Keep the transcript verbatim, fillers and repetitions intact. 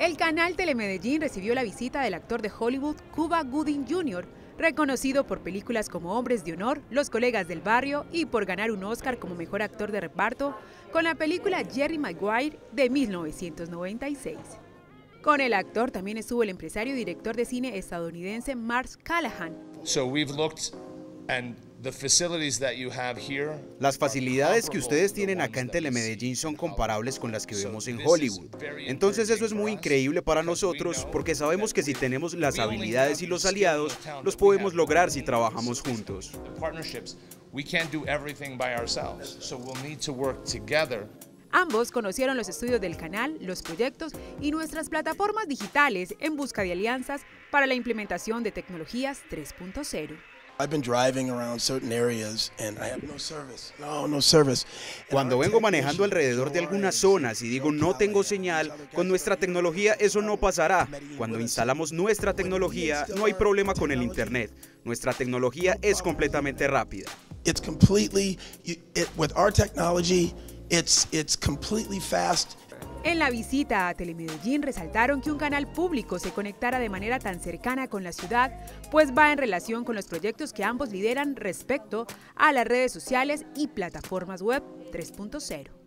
El canal Telemedellín recibió la visita del actor de Hollywood Cuba Gooding junior, reconocido por películas como Hombres de Honor, Los Colegas del Barrio y por ganar un Oscar como mejor actor de reparto con la película Jerry Maguire de mil novecientos noventa y seis. Con el actor también estuvo el empresario y director de cine estadounidense Mark Callahan. So we've looked and the facilities that you have here. Las facilidades que ustedes tienen acá en Telemedellín son comparables con las que vemos en Hollywood. Entonces eso es muy increíble para nosotros porque sabemos que si tenemos las habilidades y los aliados, los podemos lograr si trabajamos juntos. We can't do everything by ourselves, so we'll need to work together. Ambos conocieron los estudios del canal, los proyectos y nuestras plataformas digitales en busca de alianzas para la implementación de tecnologías tres punto cero. Cuando vengo manejando alrededor de algunas zonas y digo no tengo señal, con nuestra tecnología eso no pasará. Cuando instalamos nuestra tecnología no hay problema con el internet. Nuestra tecnología es completamente rápida. It's completely, it, with our technology, it's, it's completely fast. En la visita a Telemedellín resaltaron que un canal público se conectara de manera tan cercana con la ciudad, pues va en relación con los proyectos que ambos lideran respecto a las redes sociales y plataformas web tres punto cero.